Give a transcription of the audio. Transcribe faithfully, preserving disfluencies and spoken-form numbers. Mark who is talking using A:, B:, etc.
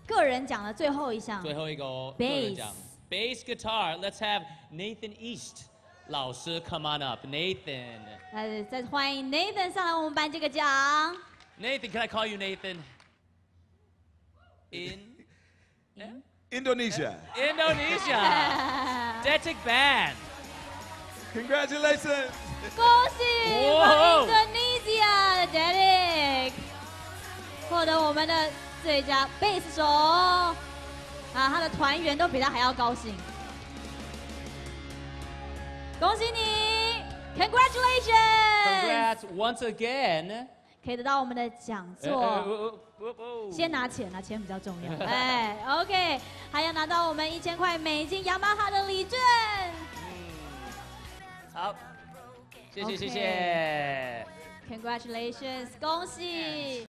A: 个人奖的最后一项，
B: 最后一个哦，
A: Bass
B: 个人奖 ，Bass guitar。Let's have Nathan East 老师 come on up, Nathan。
A: 来，再欢迎 Nathan 上来，我们颁这个奖。
B: Nathan, can I call you Nathan? In
C: Indonesia.
B: Indonesia. Detik Band.
C: Congratulations.
A: 恭喜我
B: 哇
A: 们 Indonesia 的 Derek 获得我们的最佳贝斯手啊，他的团员都比他还要高兴。恭喜你 ，Congratulations！
B: Congrats once again.
A: 可以得到我们的讲座。
B: 呃呃呃呃呃
A: 先拿钱啊，钱比较重要。哎 ，OK， 还要拿到我们一千块美金雅马哈的礼券。
B: 好，谢谢
A: OK
B: 谢谢。
A: Congratulations， 恭喜！